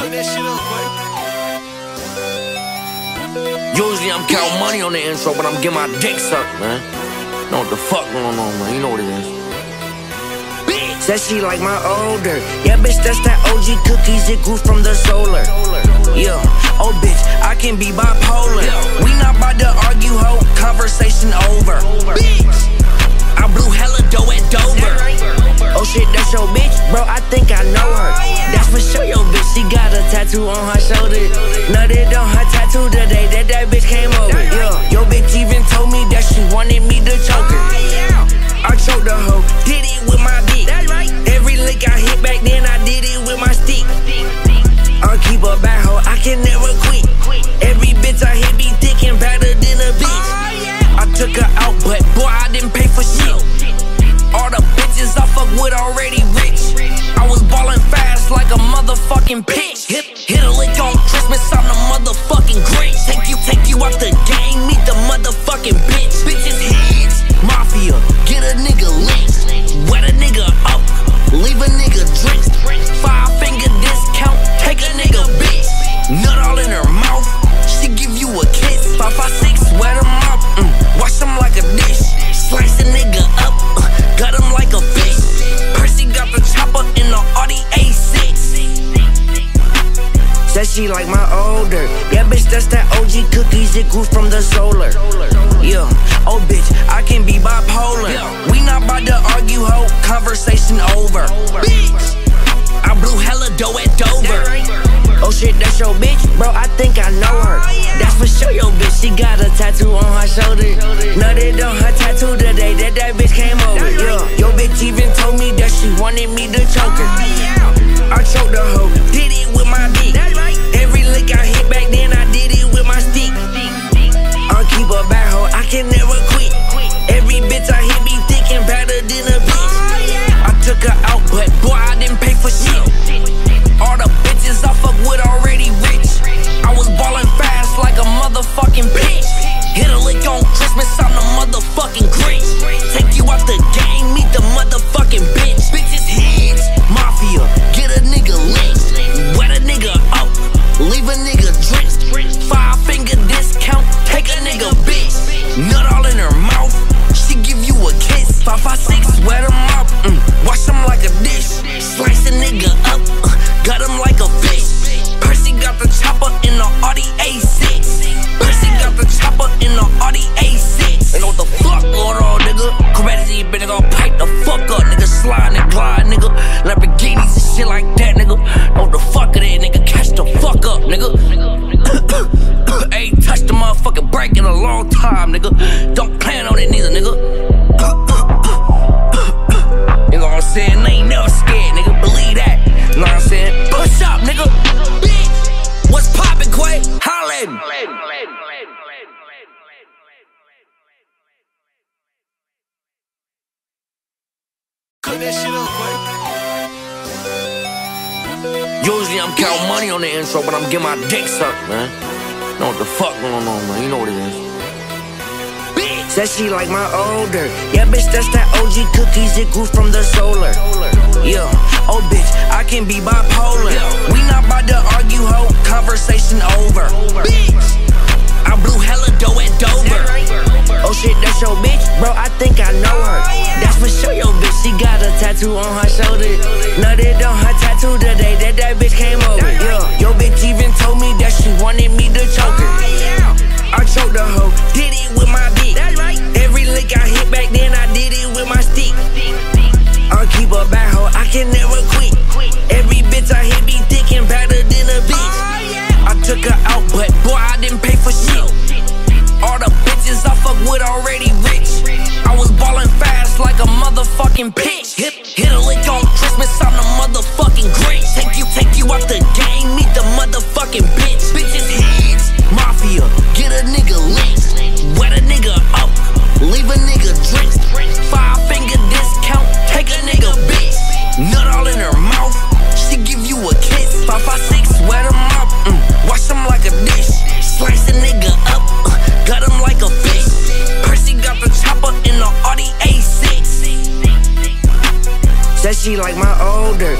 Cook that shit up, boy. Usually I'm counting money on the intro, but I'm getting my dick sucked, man. Know what the fuck going on, man. You know what it is. Said she like my older. Yeah, bitch, that's that OG cookies. It grew from the solar. Yeah, oh bitch, I can be bipolar. We not about to argue, ho. Conversation over. Bitch, I blew hella dough at Dover. Oh shit, that's your bitch, bro. I think I know her. That's for sure, your bitch. She got a tattoo on her shoulder. Nutted on her tattoo the day that bitch came over. Yeah, your bitch even told me that she wanted me to choke her. I choked the hoe, did it with my dick. Every lick I hit back then, I did it with my stick. I'll keep a bad hoe, I can never quit. Every bitch I hit be thick and better than a bitch. I took her out, but boy, I didn't pay for shit. All the bitches I fuck with already rich. I was ballin' fast like a motherfucking bitch. Hit a lick on Christmas, I'm the motherfucking Grinch. Take you out the game, meet the motherfucking bitch. Bitches heads, mafia, get a nigga licked. Wet a nigga up, leave a nigga drinks. 5-finger discount, take a nigga bitch. Nut all in her mouth, she give you a kiss. 5, 5, 6, wet him up, wash him like a dish. Slice a nigga up, got him like a fish. Percy got the chopper in the Audi A6. Said she like my older. Yeah, bitch, that's that OG cookies. It grew from the solar. Yeah, oh bitch, I can be bipolar. We not about to argue, ho. Conversation over. Bitch, I blew hella dough at Dover. Oh shit, that's your bitch, bro. I think I know her. That's for sure, your bitch. She got a tattoo on her shoulder. Nutted on her tattoo the day that bitch came over. Yeah, your bitch even told me that she wanted me to choke her. I choked the hoe, did it with my dick. Every lick I hit back then, I did it with my stick. I'll keep a bad hoe, I can never quit. Every bitch I hit be thick and better than a bitch. I took her out, but boy, I didn't pay for shit. All the bitches I fuck with already rich. I was ballin' fast like a motherfucking bitch. Hit a lick on Christmas, I'm the motherfucking Grinch. Take you out the game, meet the motherfucking bitch. Bitches heads, mafia, get a nigga licked. Wet a nigga up, leave a nigga drinks. 5-finger discount, take a nigga bitch. Nut all in her mouth, she give you a kiss. 5, 5, 6, wet him up, wash him like a dish. Slice a nigga up, got him like a fish. Percy got the chopper in the Audi A6. Percy got the chopper in the Audi A6. They know what the fuck going on, nigga. Commodity been gon' pipe the fuck up, nigga. Slide and glide, nigga. Lamborghinis and shit like that, nigga. Know what the fuck it is, nigga. Catch the fuck up, nigga. Ain't touched the motherfucking brake in a long time, nigga. Don't plan on it neither, nigga. You know what I'm saying? I ain't never scared, nigga. Believe that. You know what I'm saying? Push up, nigga. Bitch, what's poppin', Quay? Holla at me. Cook that shit up, boy. Usually I'm counting money on the intro, but I'm getting my dick sucked, man. Know what the fuck going on, man. You know what it is. Said she like my older. Yeah, bitch, that's that OG cookies. It grew from the solar. Yeah, oh bitch, I can be bipolar. We not about to argue, ho. Conversation over. Bitch, I blew hella dough at Dover. Oh shit, that's your bitch, bro. I think I know her. That's for sure, your bitch. She got a tattoo on her shoulder. Nutted on her tattoo the day that bitch came over. Yeah, your bitch even told me that she wanted me to choke her. I choked the hoe, did it with my dick. Every lick I hit back then, I did it with my stick. I'll keep a bad hoe, I can never quit. Every bitch I hit be thick and better than a bitch. I took her out, but boy, I didn't pay for shit. All the bitches I fuck with already rich. I was ballin' fast like a motherfucking bitch. Hit a lick on Christmas, I'm the motherfucking Grinch. Take you out the game, meet the motherfucking bitch. Bitches heads, mafia, get a nigga licked. Wet a nigga up, leave a nigga drinks. 5-finger discount, take a nigga bitch. Nut all in her mouth, she give you a kiss. 5, 5, 6, wet him up, wash him like a dish. Slice a nigga up, got him like a fish. Percy got the chopper in the Audi A6. Said she like my older. Yeah,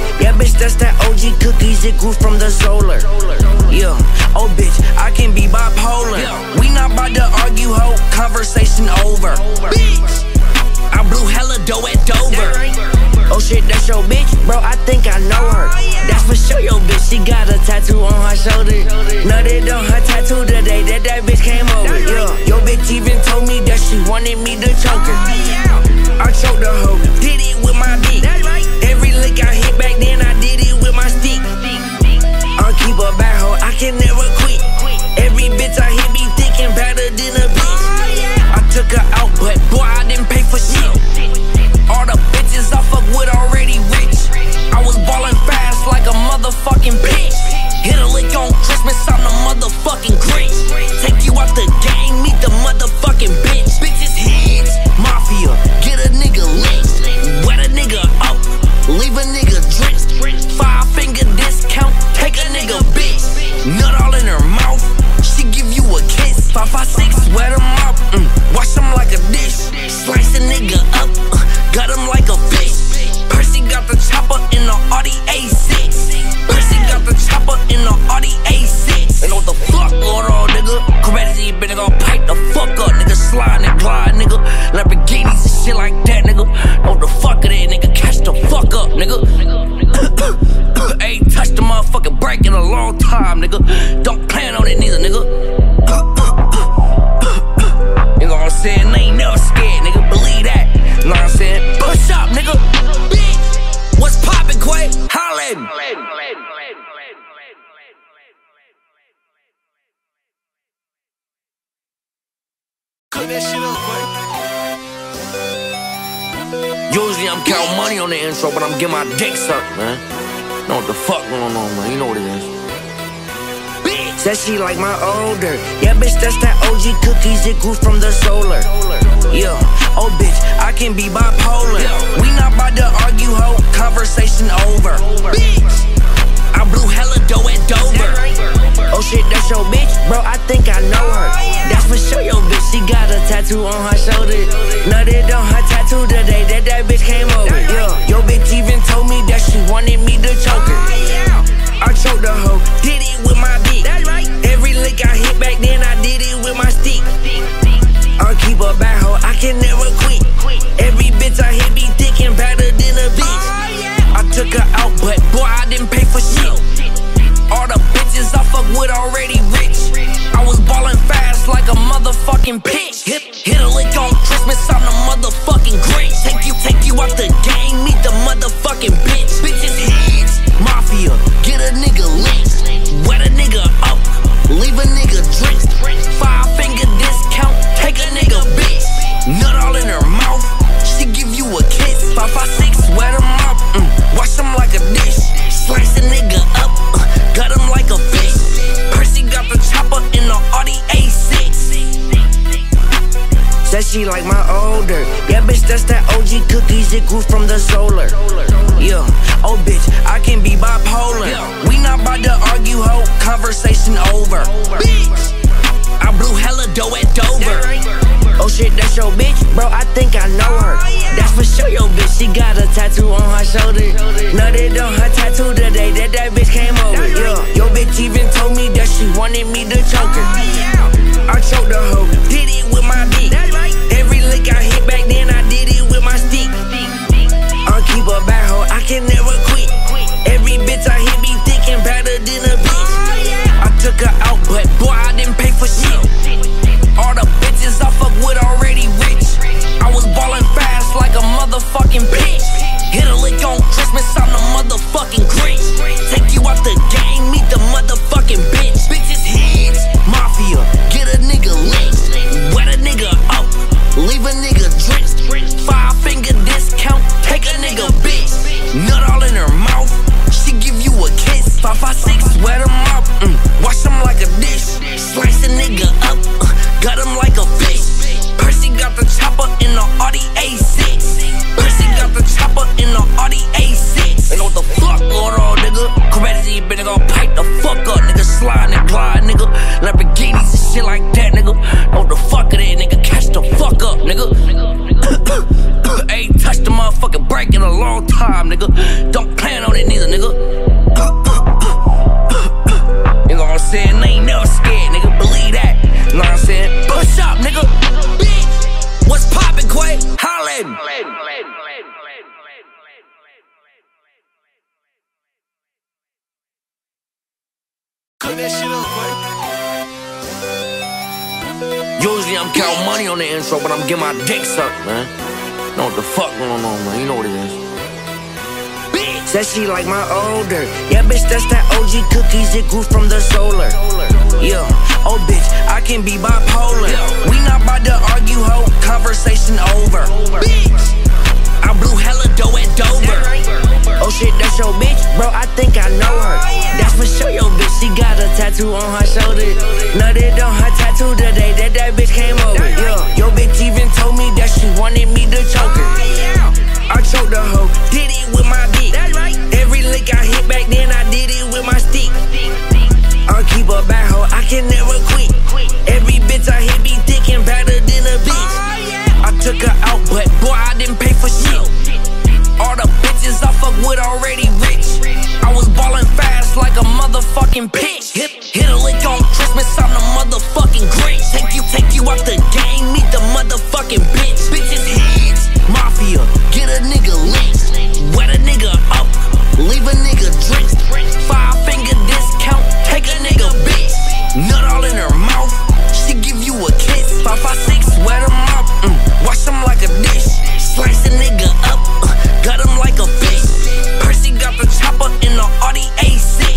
bitch, that's that OG cookies, it grew from the solar. Yeah, oh bitch, I can be bipolar. We not about to argue, ho, conversation over. Bitch, I blew hella dough at Dover. Oh shit, that's your bitch? Bro, I think I know her. That's for sure your bitch, she got a tattoo on her shoulder. No, they don't, her tattoo today, that bitch came over. Yeah, your bitch even told me that she wanted me to choke her. I choked the hoe, did it with my dick. Every lick I hit back then, I did it with my stick. I'll keep a bad hoe, I can never quit. Every bitch I hit be thick and better than a bitch. I took her out, but boy, I didn't pay for shit. All the bitches I fuck with already rich. I was ballin' fast like a motherfucking bitch. Hit a lick on Christmas, I'm the motherfucking Grinch. Take you out the game, meet the motherfucking bitch. Bitches heads, mafia, get a nigga lynched. Wet a nigga up, leave a nigga drenched. 5-finger discount, take a nigga bitch. Nut all in her mouth, she give you a kiss. 556, wet him up, wash him like a dish. Slice a nigga up, got him like a fish. Percy got the chopper in the Audi A6. Percy got the chopper in the Audi A6. Ain't know what the fuck going on, nigga. Commodity been gon' pipe the fuck up, nigga. Slide and glide, nigga. Lamborghinis and shit like that, nigga. Know the fuck of that, nigga. Catch the fuck up, nigga. Ain't touched the motherfucking brake in a long time, nigga. Don't plan on it neither, nigga. You know what I'm saying? I ain't never scared, nigga. Believe that. You know what I'm saying? Push up, nigga. Bitch, what's poppin', Quay? Holla at me. Cook that shit up, Quay. Usually I'm counting money on the intro, but I'm getting my dick sucked, man. Know what the fuck going on, man? You know what it is. Said she like my older. Yeah, bitch, that's that OG cookies, it grew from the solar. Yeah, oh bitch, I can be bipolar. We not about to argue, ho, conversation over. Bitch, I blew hella dough at Dover. Oh shit, that's your bitch? Bro, I think I know her. That's for sure your bitch, she got a tattoo on her shoulder. No, they don't, her tattoo today, that bitch came over. Yeah, your bitch even told me that she wanted me to choke her. I choked the hoe, did it with my dick. Every lick I hit back then, I did it with my stick. I'll keep a bad hoe, I can never quit. Every bitch I hit be thick and better than a bitch. I took her out, but boy, I didn't pay for shit. All the bitches I fuck with already rich. I was ballin' fast like a motherfucking bitch. Hit a lick on Christmas, I'm the motherfucking Grinch. Take you out the game, meet the motherfucking bitch. Bitches heads, mafia, get a nigga lynched. Wet a nigga up, leave a nigga drenched. 5-finger discount, take a nigga bitch. Nut all in her mouth, she give you a kiss. 556, wet him up, wash him like a dish. Slice a nigga up, got him like a fish. Percy got the chopper in the Audi A6. Said she like my older. Yeah, bitch, that's that OG cookies, it grew from the solar. Yeah, oh bitch, I can be bipolar. We not about to argue, ho, conversation over. Bitch, I blew hella dough at Dover. Oh shit, that's your bitch? Bro, I think I know her. That's for sure your bitch, she got a tattoo on her shoulder. No, they don't, her tattoo today, that bitch came over. Yeah, your bitch even told me that she wanted me to choke her. I choked the hoe, did it with my dick. Every lick I hit back then, I did it with my stick. I'll keep a bad hoe, I can never quit. Every bitch I hit be thick and better than a bitch. I took her out, but boy, I didn't pay for shit. All the bitches I fuck with already rich. I was ballin' fast like a motherfucking bitch. Hit a lick on Christmas, I'm the motherfucking Grinch. Take you out the game, meet the motherfucking bitch. Bitches heads, mafia, get a nigga lynched. Wet a nigga up, leave a nigga drenched. 5-finger discount, take a nigga bitch. Nut all in her mouth, she give you a kiss. 556, wet him up, wash him like a dish. Slice a nigga up, got him like a fish. Percy got the chopper in the Audi A6. Percy got the chopper in the Audi A6. Ain't know what the fuck going on, nigga. Commodity been gon' pipe the fuck up, nigga. Slide and glide, nigga. Lamborghinis and shit like that, nigga. Know the fuck of that, nigga. Catch the fuck up, nigga. Ain't touched the motherfucking break in a long time, nigga. Don't plan on it neither, nigga. You know what I'm saying? I ain't never scared, nigga. Believe that. You know what I'm saying? Push up, nigga. Bitch, what's poppin', Quay? Holla at me. Cook that shit up, Quay. Usually I'm counting money on the intro, but I'm getting my dick sucked, man. Know what the fuck going on, man? You know what it is. Said she like my older. Yeah, bitch, that's that OG cookies. It grew from the solar. Yeah, oh bitch, I can be bipolar. We not about to argue, ho. Conversation over. Bitch, I blew hella dough at Dover. Oh shit, that's your bitch, bro. I think I know her. That's for sure, your bitch. She got a tattoo on her shoulder. Nutted on her tattoo the day that bitch came over. Yeah, your bitch even told me that she wanted me to choke her. I choked the hoe, did it with my dick. Every lick I hit back then, I did it with my stick. I'll keep a bad hoe, I can never quit. Every bitch I hit be thick and better than a bitch. I took her out, but boy, I didn't pay for shit. All the bitches I fuck with already rich. I was ballin' fast like a motherfucking pitch. Hit a lick on Christmas, I'm the motherfucking Grinch. Take you out the game, meet the motherfucking bitch. Bitches heads, mafia, get a nigga lynched. Wet a nigga up, leave a nigga drenched. 5-finger discount, take a nigga bitch. Nut all in her mouth, she give you a kiss. 556, wet him up, wash him like a dish. Slice a nigga up, got him like a fish. Percy got the chopper in the Audi A6.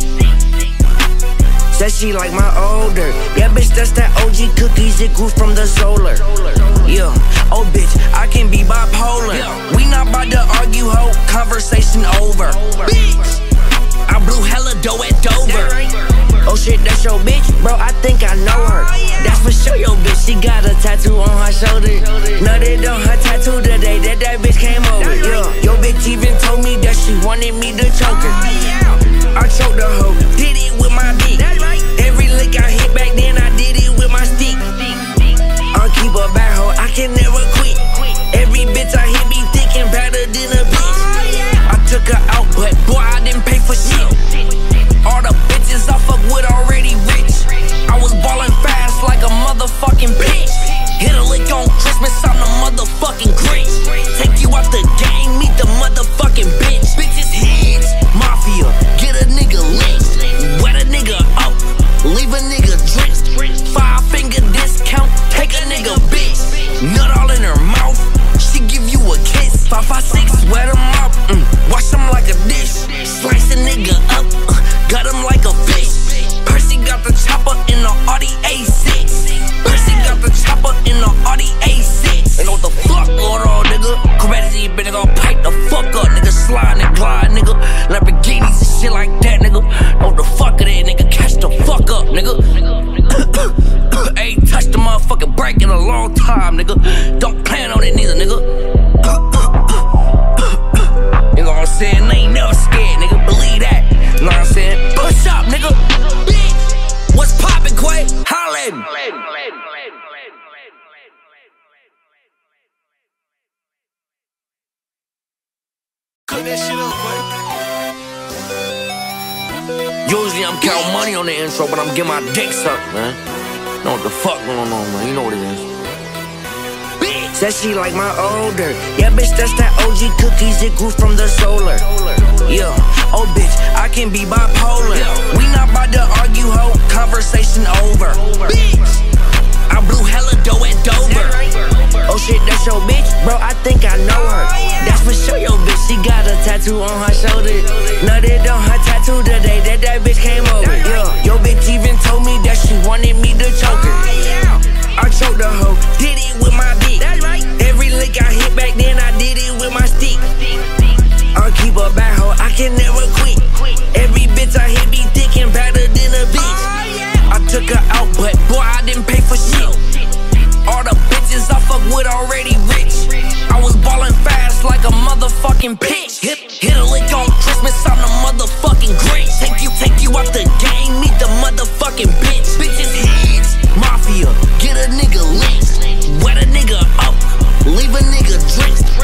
Said she like my older. Yeah, bitch, that's that OG cookies. It grew from the solar. Yeah, oh bitch, I can be bipolar. We not about to argue, ho. Conversation over. Bitch, I blew hella dough at Dover. Oh shit, that's your bitch, bro. I think I know her. That's for sure, your bitch. She got a tattoo on her shoulder. Nutted on her tattoo the day that bitch came over. Yeah, your bitch even told me that she wanted me to choke her. I choked the hoe, did it with my dick. Every lick I hit back then, I did it with my stick. I'll keep a bad hoe, I can never quit. Every bitch I hit be thick and better than a bitch. I took her out, but boy, I didn't pay for shit. All the bitches I fuck with already rich. I was ballin' fast like a motherfucking bitch. Hit a lick on Christmas, I'm the motherfucking Grinch. Take you out the game, meet the motherfucking bitch. Bitches heads, mafia, get a nigga lynched. Wet a nigga up, leave a nigga drenched. 5-finger discount, take a nigga bitch. Nut all in her mouth, she give you a kiss. 556, wet him up, wash him like a dish. Slice a nigga up, got him like a fish. Percy got the chopper in the Audi A6. Percy got the chopper in the Audi A6. Ain't know what the fuck going on, nigga. Commodity, bitch, gon' pipe the fuck up, nigga. Slide and glide, nigga. Lamborghinis and shit like that, nigga. Know what the fuck it is, nigga. Catch the fuck up, nigga. Ain't touched the motherfucking break in a long time, nigga. Don't plan on it neither, nigga. You know what I'm saying? I ain't never scared, nigga. Believe that. You know what I'm saying? Push up, nigga. Bitch, what's poppin', Quay? Holla at me. Cook that shit up, Quay. Usually I'm counting money on the intro, but I'm getting my dick sucked, man. Know what the fuck going on, man? You know what it is. Said she like my older. Yeah, bitch, that's that OG cookies. It grew from the solar. Yeah, oh bitch, I can be bipolar. We not about to argue, ho. Conversation over. Bitch, I blew hella dough at Dover. Oh shit, that's your bitch, bro. I think I know her. That's for sure, your bitch. She got a tattoo on her shoulder. Nutted on her tattoo the day that bitch came over. Yeah, your bitch even told me that she wanted me to choke her. I choked the hoe, did it with my dick. Every lick I hit back then, I did it with my stick. I'll keep a bad hoe, I can never quit. Every bitch I hit be thick and better than a bitch. I took her out, but boy, I didn't pay for shit. All the bitches I fuck with already rich. I was ballin' fast like a motherfucking pitch. Hit a lick on Christmas, I'm the motherfucking Grinch. Take you out the game, meet the motherfucking bitch. Bitches heads, mafia, get a nigga lynched. Wet a nigga up, leave a nigga drenched.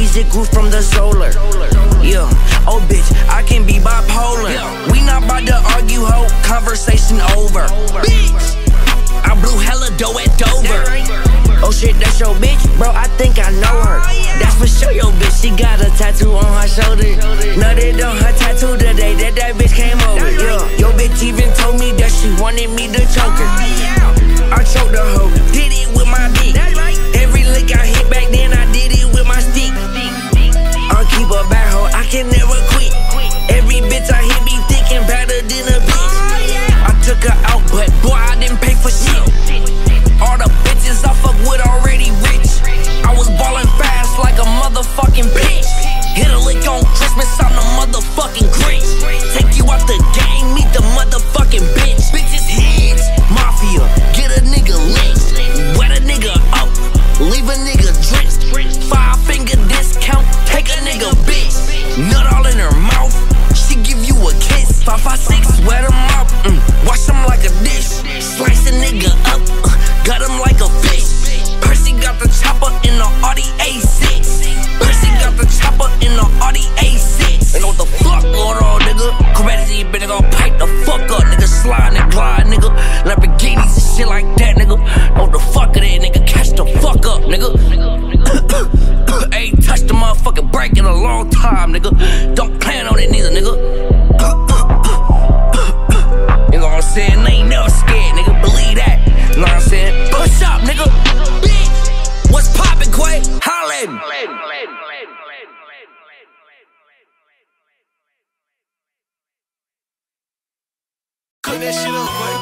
cookies, it grew from the solar. Yeah, oh bitch, I can be bipolar. We not about to argue, ho, conversation over. Bitch, I blew hella dough at Dover. Oh shit, that's your bitch? Bro, I think I know her. That's for sure your bitch, she got a tattoo on her shoulder. Nutted on her tattoo the day that bitch came over. Yeah, your bitch even told me that she wanted me to choke her. I choked the hoe, did it with my dick. Every lick I hit back then, I did it with my stick. I'll keep a bad hoe, I can never quit. Every bitch I hit be thick and better than a bitch. I took her out, but boy, I didn't pay for shit. All the bitches I fuck with already rich. I was ballin' fast like a motherfucking bitch. Hit a lick on Christmas, I'm the motherfucking Grinch. Take you out the game, meet the motherfucking bitch. Bitches heads, mafia, get a nigga licked. Wet a nigga up, leave a nigga drenched. 5-finger discount, take a nigga bitch. Nut all in her mouth, she give you a kiss. 556, wet him up, wash him like a dish. Slice a nigga up, got him like a fish. Percy got the chopper in the Audi A6. Percy got the chopper in the Audi A6. Ain't know what the fuck going on, nigga. Commodity been gon' pipe the fuck up, nigga. Slide and glide, nigga. Lamborghinis and shit like that, nigga. Know what the fuck it is, nigga. Catch the fuck up, nigga. Ain't touched the motherfucking brake in a long time, nigga. Don't plan on it neither, nigga. You know what I'm saying? I ain't never scared, nigga. Believe that. You know what I'm saying? Push up, nigga. Bitch, what's poppin', Quay? Holla at me. Cook that shit up, boy.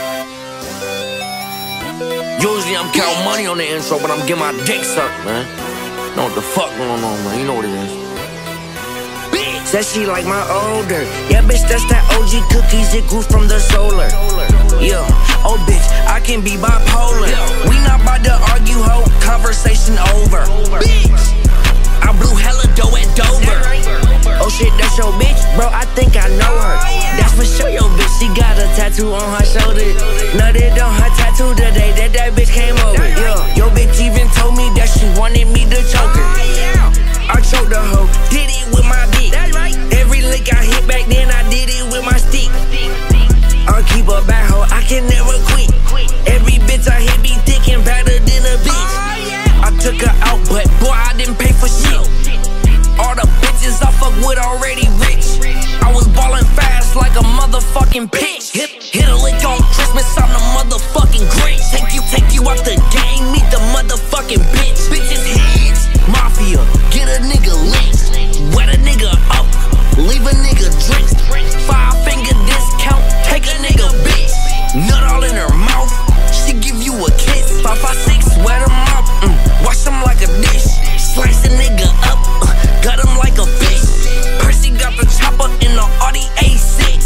Usually I'm counting money on the intro, but I'm getting my dick sucked, man. Know what the fuck going on, man? You know what it is. Said she like my older. Yeah, bitch, that's that OG cookies, it grew from the solar. Yeah, oh bitch, I can be bipolar. We not about to argue, ho, conversation over. Bitch, I blew hella dough at Dover. Oh shit, that's your bitch? Bro, I think I know her. That's for sure your bitch, she got a tattoo on her shoulder. Nutted on her tattoo the day that bitch came over. Yeah, your bitch even told me that she wanted me to choke her. I choked the hoe, did it with my dick. Every lick I hit back then, I did it with my stick. I'll keep a bad hoe, I can never quit. Every bitch I hit be thick and better than a bitch. I took her out, but boy, I didn't pay for shit. All the bitches I fuck with already rich. I was ballin' fast like a motherfucking bitch. Hit a lick on Christmas, I'm the motherfucking Grinch. Take you out the game, meet the motherfucking bitch. Bitches heads, mafia, get a nigga licked. Wet a nigga up, leave a nigga drenched. 5-finger discount, take a nigga bitch. Nut all in her mouth, she give you a kiss. 556, wet him up, wash him like a dish. Slice a nigga up, got him like a fish. Percy got the chopper in the Audi A6.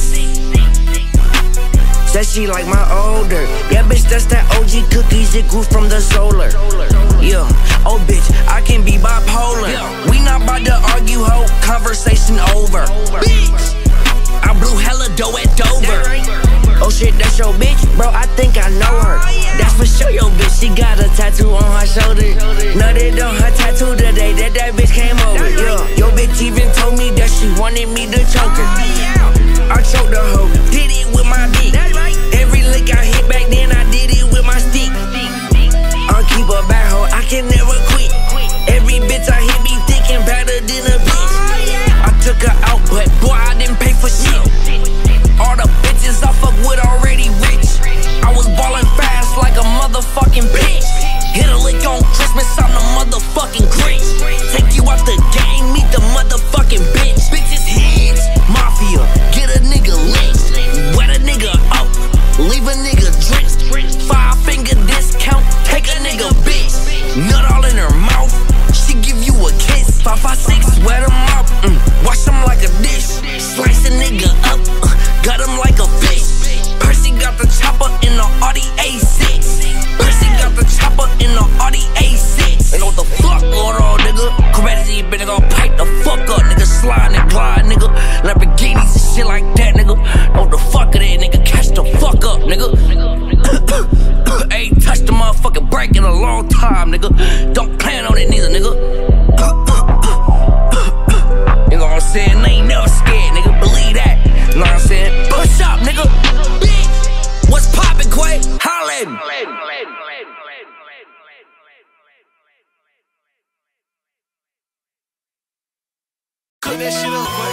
Said she like my older. Yeah, bitch, that's that OG cookies, it grew from the solar. Yeah, oh bitch, I can be bipolar. We not about to argue, ho, conversation over. Bitch, I blew hella dough at Dover. Oh shit, that's your bitch? Bro, I think I know her. That's for sure your bitch, she got a tattoo on her shoulder. Nutted on her tattoo the day that bitch came over. Yeah, your bitch even told me that she wanted me to choke her. I choked the hoe, did it with my dick. Every lick I hit back then, I did it with my stick. I'll keep a bad hoe, I can never quit. Every bitch I hit be thick and better than a bitch. I took her out, but boy, I didn't pay for shit. All the bitches I fuck with already rich. I was ballin' fast like a motherfucking bitch. Hit a lick on Christmas, I'm the motherfucking Grinch. Take you out the game, meet the motherfucking bitch. Bitches heads, mafia, get a nigga licked. Wet a nigga up, leave a nigga drenched. 5-finger discount, take a nigga bitch. Nut all in her mouth, she give you a kiss. 556, wet him up, wash him like a dish. Slice a nigga up, got him like a fish. Percy got the chopper in the Audi A6. Percy got the chopper in the Audi A6. Ain't know what the fuck going on, nigga. Commodity been gon' pipe the fuck up, nigga. Slide and glide, nigga. Lamborghinis and shit like that, nigga. Know what the fuck it is, nigga. Catch the fuck up, nigga. Ain't touched the motherfucking brake in a long time, nigga. Don't plan on it neither, nigga. Cook that shit up, boy.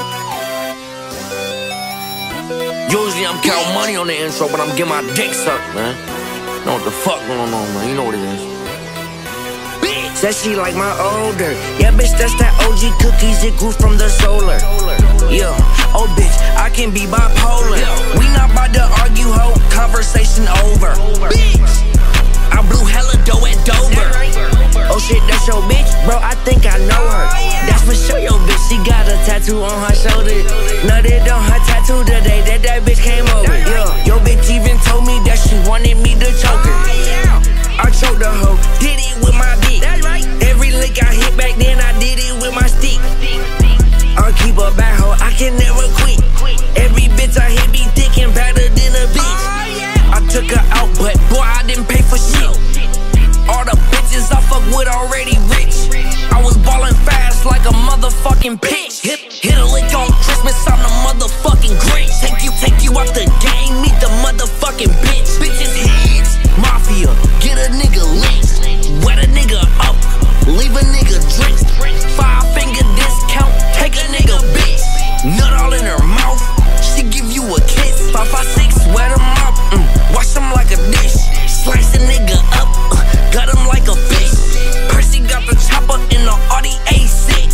Usually I'm counting money on the intro, but I'm getting my dick sucked, man. Know what the fuck going on, man? You know what it is. Said she like my older. Yeah, bitch, that's that OG cookies. It grew from the solar. Yeah, oh bitch, I can be bipolar. We not about to argue, ho. Conversation over. Bitch, I blew hella dough at Dover. Oh shit, that's your bitch, bro. I think I know her. That's for sure, your bitch. She got a tattoo on her shoulder. Nutted on her tattoo the day that bitch came over. Yeah, your bitch even told me that she wanted me to choke her. I choked the hoe, did it with my dick. Every lick I hit back then, I did it with my stick. I'll keep a bad hoe, I can never quit. Every bitch I hit be thick and better than a bitch. I took her out, but boy, I didn't pay for shit. All the bitches I fuck with already rich. I was ballin' fast like a motherfucking pitch. Hit a lick on Christmas, I'm the motherfucking Grinch. Take you out the game, meet the motherfucking bitch. Bitches heads, mafia, get a nigga lynched. Wet a nigga up, leave a nigga drenched. 5-finger discount, take a nigga bitch. Nut all in her mouth, she give you a kiss. 5, 5, 6, wet him up, wash him like a dish. Slice a nigga up, got him like a fish. Percy got the chopper in the Audi A6.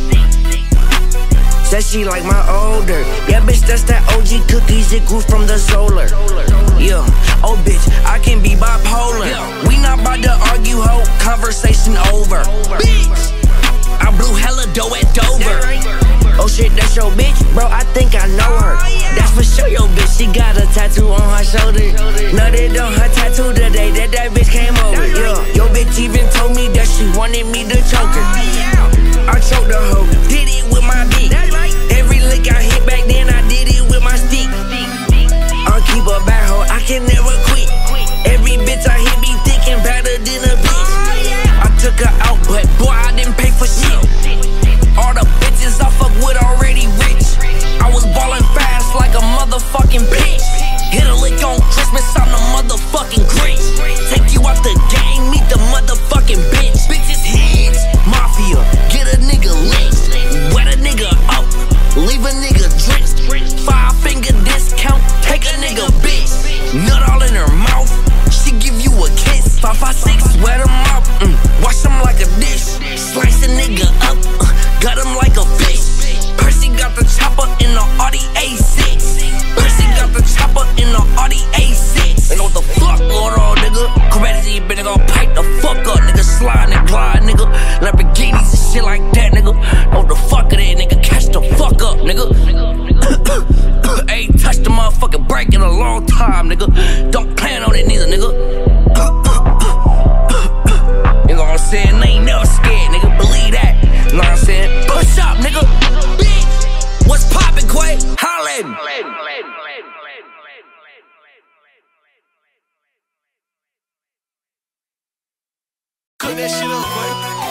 Said she like my older. Yeah, bitch, that's that OG cookies. It grew from the solar. Yeah, oh bitch, I can be bipolar. We not about to argue, ho. Conversation over. Bitch, I blew hella dough at Dover. Oh shit, that's your bitch, bro. I think I know her. That's for sure, your bitch. She got a tattoo on her shoulder. Nutted on her tattoo the day that bitch came over. Yeah, your bitch even told me that she wanted me to choke her. I choked the hoe, did it with my dick. Every lick I hit back then, I did it with my stick. I'll keep a bad hoe, I can never quit. Every bitch I hit be thick and better than a bitch. I took her out, but boy, I didn't pay for shit. All the bitches I fuck with already rich. I was ballin' fast like a motherfucking bitch. Hit a lick on Christmas, I'm the motherfucking Grinch. Take you out the game, meet the motherfucking bitch. Bitches heads, mafia, get a nigga lynched. Wet a nigga up, leave a nigga drenched. 5-finger discount, take a nigga bitch. Nut all in her mouth, she give you a kiss. 5, 5, 6, wet him up, wash him like a dish. Slice a nigga up, got him like a fish. Percy got the chopper in the Audi A6. Percy got the chopper in the Audi A6. Ain't know what the fuck going on, nigga. Commodity been gon' pipe the fuck up, nigga. Slide and glide, nigga. Lamborghinis and shit like that, nigga. Know what the fuck it is, nigga. Catch the fuck up, nigga. Ain't touched the motherfucking brake in a long time, nigga. Don't plan on it neither, nigga. You know what I'm saying? I ain't never scared, nigga. Believe that. You know what I'm saying? Push up, nigga. Bitch, what's poppin', Quay? Holla at me. Cook that shit up, boy.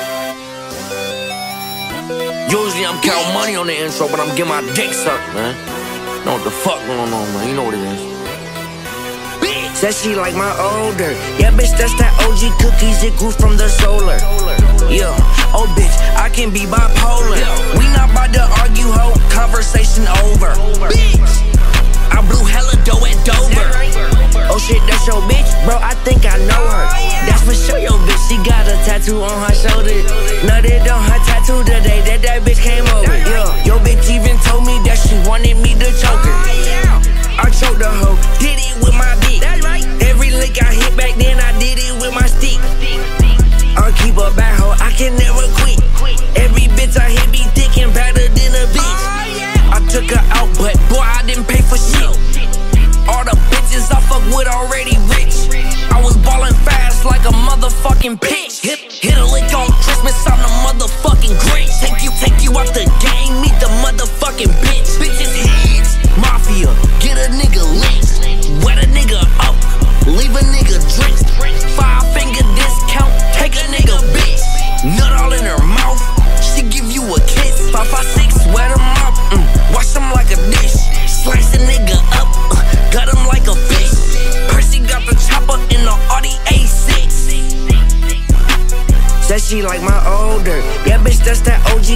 Usually I'm counting money on the intro, but I'm getting my dick sucked, man. Know what the fuck going on, man? You know what it is. Said she like my older. Yeah, bitch, that's that OG cookies. It grew from the solar. Yeah, oh bitch, I can be bipolar. We not about to argue, ho. Conversation over. Bitch, I blew hella dough at Dover. Oh shit, that's your bitch, bro. I think I know her. That's for sure, your bitch. She got a tattoo on her shoulder. Nutted on her tattoo the day that bitch came over. Yeah, your bitch even told me that she wanted me to choke her. I choked the hoe, did it with my dick. Every lick I hit back then, I did it with my stick. I'll keep a bad hoe, I can never quit. Every bitch I hit be thick and better than a bitch. I took her out, but boy, I didn't pay for shit. All the bitches I fuck with already rich. I was ballin' fast like a motherfucking pitch. Hit a lick on Christmas, I'm the motherfucking Grinch. Take you out the game, meet the motherfucking bitch. Bitches heads, mafia, get a nigga lynched. Wet a nigga up, leave a nigga drenched. 5-finger discount, take a nigga bitch. Nut all in her mouth, she give you a kiss. 5, 5, 6, wet him up, wash him like a dish. Slice a nigga up, got him like a fish. Percy got the chopper in the Audi A6. Said she like my older. Yeah, bitch, that's that OG cookies.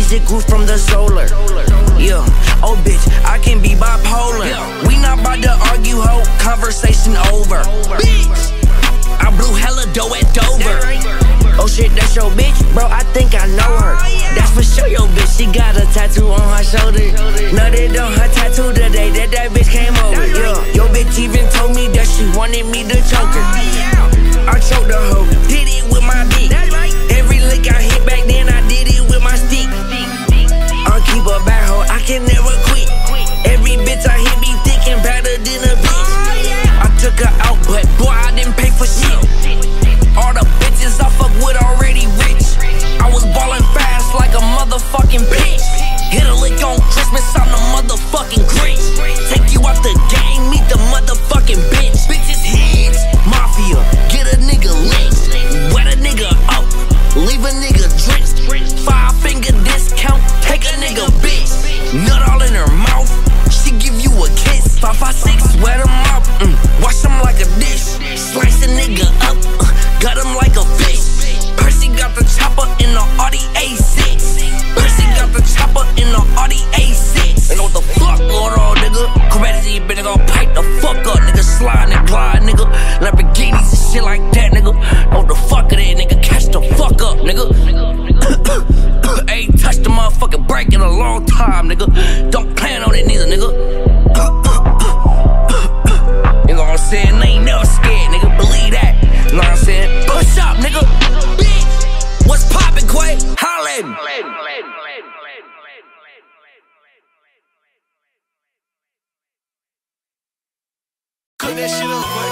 cookies, it grew from the solar. Yeah, oh bitch, I can be bipolar. We not about to argue, ho, conversation over. I blew hella dough at Dover. Oh shit, that's your bitch? Bro, I think I know her. That's for sure your bitch, she got a tattoo on her shoulder. No, they don't, her tattoo the day that bitch came over. Yeah, your bitch even told me that she wanted me to choke her. I choked the hoe, did it with my dick. Every lick I hit back then, I did it with my stick. I'll keep a bad hoe, I can never quit. Every bitch I hit be thick and better than a bitch. I took her out, but boy, I didn't pay for shit. All the bitches I fuck with already rich. I was ballin' fast like a motherfucking bitch. Hit a lick on Christmas, I'm the motherfucking Grinch. Take you out the game, meet the motherfucking bitch. Bitches heads, mafia, get a nigga lynched. Wet a nigga up, leave a nigga drenched. 5-finger discount, take a nigga bitch. Nut all in her mouth, she give you a kiss. 556, wet them up, wash them like a dish. Slice a nigga up, got him like a fish. Percy got the chopper in the Audi A6. Percy got the chopper in the Audi A6. Ain't know what the fuck going on, nigga. Commodity bitch gon' pipe the fuck up, nigga. Slide and glide, nigga. Lamborghinis and shit like that, nigga. Know what the fuck it is, nigga. Catch the fuck up, nigga. Ain't touched the motherfucking brake in a long time, nigga. Don't plan on it neither, nigga. You know what I'm saying? I ain't never scared, nigga. Believe that. You know what I'm saying? Push up, nigga. Bitch. What's poppin', Quay? Holla at me. Cook that shit up, Quay.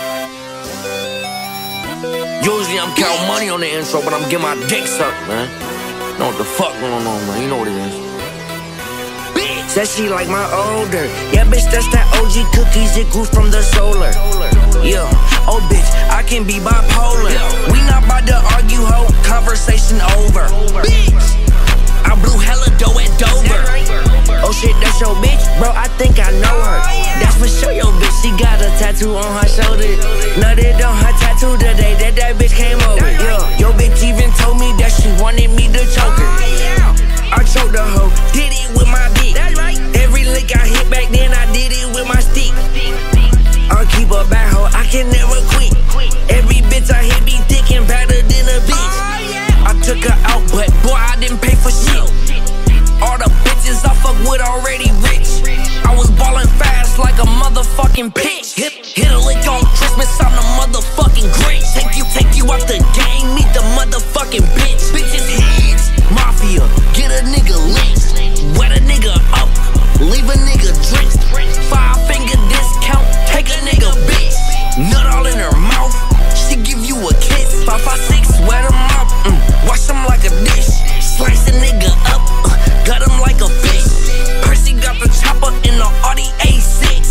Usually I'm counting money on the intro, but I'm getting my dick sucked, man. Know what the fuck going on, man? You know what it is. Said she like my older. Yeah, bitch, that's that OG cookies, it grew from the solar. Yeah, oh bitch, I can be bipolar. We not about to argue, ho, conversation over. I blew hella dough at Dover. Oh shit, that's your bitch? Bro, I think I know her. That's for sure your bitch, she got a tattoo on her shoulder. No, they don't, her tattoo the day that bitch came over. Yeah, your bitch even told me that she wanted me to choke her. I choked the hoe, did it with my dick. Every lick I hit back then, I did it with my stick. I'll keep a bad hoe, I can never quit. Every bitch I hit be thick and better than a bitch. I took her out, but boy, I didn't pay for shit. All the bitches I fuck with already rich. I was ballin' fast like a motherfucking bitch. Hit a lick on Christmas, I'm the motherfucking Grinch. Take you out the game, meet the motherfucking bitch. Bitches heads, mafia, get a nigga lynched. Wet a nigga up, leave a nigga drenched. 5-finger discount, take a nigga bitch. Nut all in her mouth, she give you a kiss. 556, wet them up, wash them like a dish. Slice a nigga up, got him like a fish. Percy got the chopper in the Audi A6.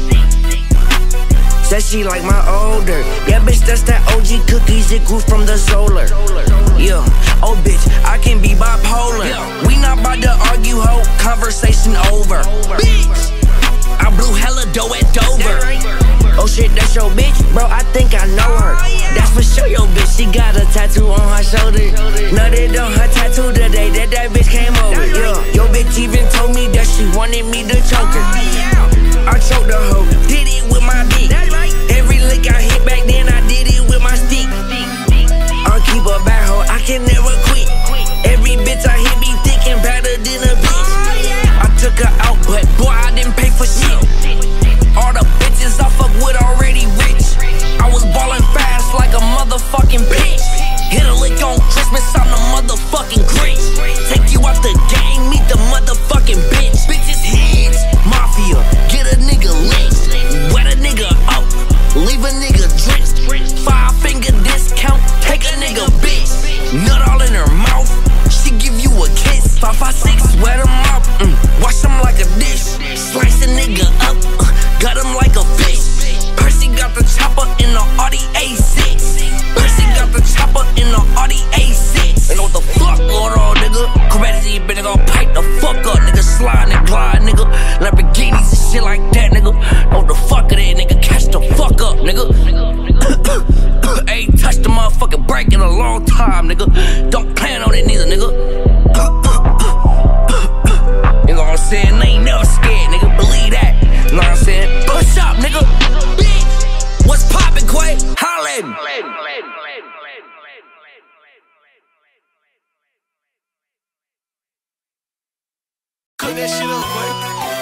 Said she like my older. Yeah, bitch, that's that OG cookies, it grew from the solar. Yeah, oh bitch, I can be bipolar. We not about to argue, ho, conversation over. I blew hella dough at Dover. Oh shit, that's your bitch? Bro, I think I know her. That's for sure your bitch, she got a tattoo on her shoulder. No, they don't, her tattoo the day that bitch came over. Yeah, your bitch even told me that she wanted me to choke her. I choked the hoe, did it with my dick. Every lick I hit back then, I did it with my stick. I'll keep a bad hoe, I can never quit. Every bitch I hit be thick and better than a bitch. I took her out, but boy, I didn't pay for shit. All the bitches I fuck with already rich. I was ballin' fast like a motherfucking bitch. Hit a lick on Christmas, I'm the motherfucking Grinch. Take you out the game, meet the motherfucking bitch. Bitches heads, that shit up, boy.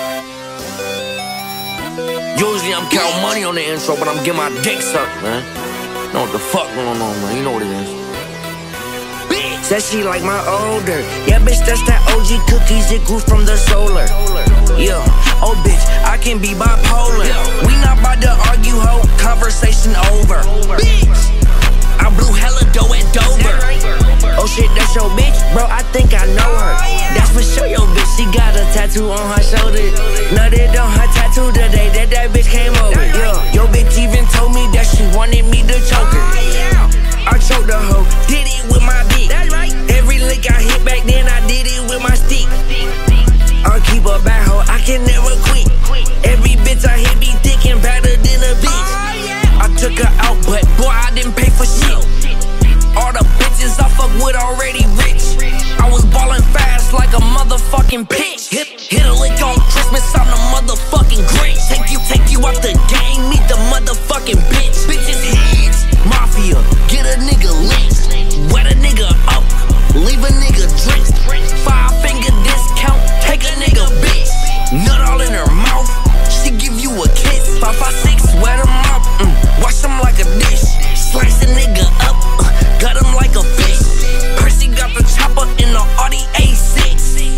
Usually I'm counting money on the intro, but I'm getting my dick sucked, man. Know what the fuck going on, man? You know what it is. Said she like my older. Yeah, bitch, that's that OG cookies. It grew from the solar. Yeah, oh bitch, I can be bipolar. We not about to argue, ho. Conversation over. Bitch, I blew hella dough at Dover. Oh shit, that's your bitch, bro. I think I know her. That's for sure, your bitch. She got a tattoo on her shoulder. Nutted on her tattoo the day that bitch came over. Yeah, your bitch even told me that she wanted me to choke her. I choked the hoe, did it with my dick. Every lick I hit back then, I did it with my stick. I'll keep a bad hoe, I can never quit. Every bitch I hit be thick and better than a bitch. I took her out, but boy, I didn't pay for shit. All the bitches I fuck with already rich. I was ballin' fast like a motherfucking pitch. Hit a lick on Christmas, I'm the motherfucking Grinch. Take you out the game, meet the motherfucking bitch. Bitches heads, mafia, get a nigga lynched. Wet a nigga up, leave a nigga drenched. 5-finger discount, take a nigga bitch. Nut all in her mouth, she give you a kiss. 556, wet him up, wash him like a dish. Slice a nigga up, got him like a fish. Percy got the chopper in the Audi A6.